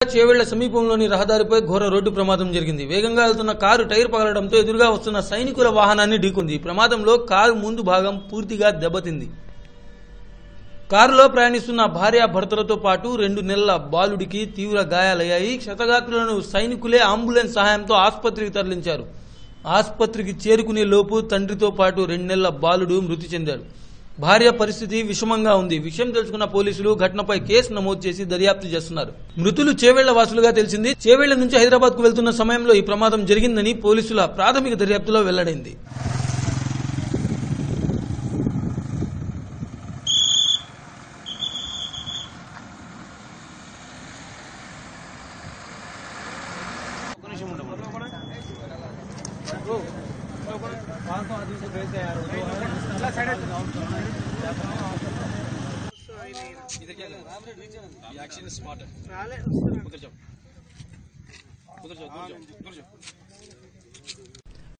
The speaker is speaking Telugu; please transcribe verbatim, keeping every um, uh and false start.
చేవెళ్ల సమీపంలోని రహదారిపై ఘోర రోడ్డు ప్రమాదం జరిగింది. వేగంగా వెళ్తున్న కారు టైర్ పగలడంతో ఎదురుగా వస్తున్న సైనికుల వాహనాన్ని ఢీకొంది. ఈ ప్రమాదంలో కారు ముందు భాగం పూర్తిగా దెబ్బతింది. కారులో ప్రయాణిస్తున్న భార్య భర్తలతో పాటు రెండు నెలల బాలుడికి తీవ్ర గాయాలయ్యాయి. క్షతగాత్రులను సైనికులే అంబులెన్స్ సహాయంతో ఆసుపత్రికి తరలించారు. ఆసుపత్రికి చేరుకునే లోపు తండ్రితో పాటు రెండు నెలల బాలుడు మృతి చెందాడు. భార్య పరిస్థితి విషమంగా ఉంది. విషయం తెలుసుకున్న పోలీసులు ఘటనపై కేసు నమోదు చేసి దర్యాప్తు చేస్తున్నారు. మృతులు చేవెళ్ల వాసులుగా తెలిసింది. చేవెళ్ల నుంచి హైదరాబాద్ కు వెళ్తున్న సమయంలో ఈ ప్రమాదం జరిగిందని పోలీసుల ప్రాథమిక దర్యాప్తులో వెల్లడైంది. एक्शन स्मार्ट है उधर जाओ उधर जाओ उधर जाओ उधर जाओ